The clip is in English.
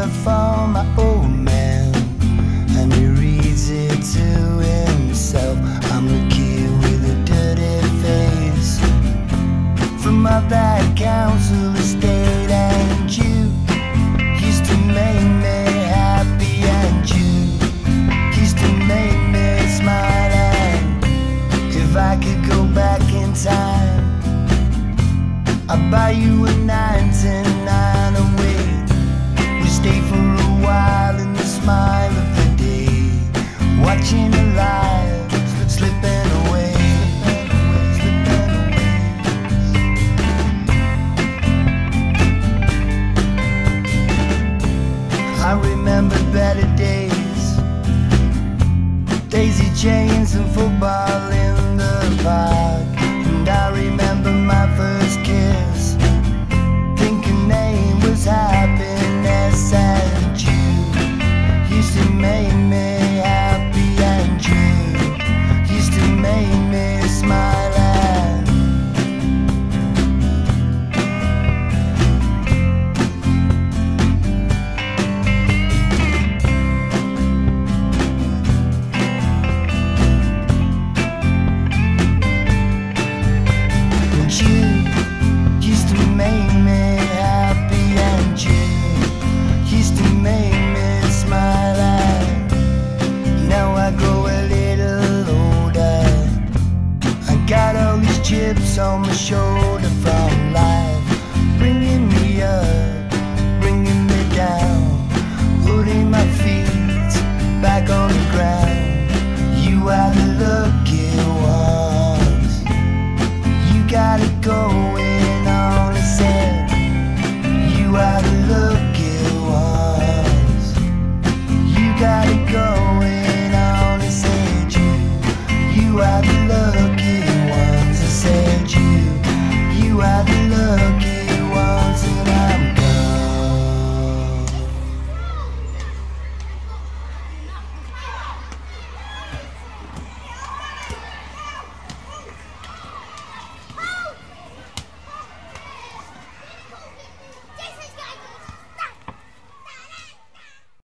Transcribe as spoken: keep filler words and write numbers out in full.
for my old man, and he reads it to himself. I'm the kid with a dirty face from out that council estate, and you used to make me happy, and you used to make me smile. And if I could go back in time, I'd buy you a ninety-nine and wait. We stay for a while in the smile of the day, watching the lives slipping away, slipping away. I remember better days, daisy chains and football in the park. And I remember my first kiss, thinking name was happiness. And you used to make me happy, and you used to make me smile. And you used to make me happy, and you used to make me smile. And now I grow a little older, I got all these chips on my shoulder.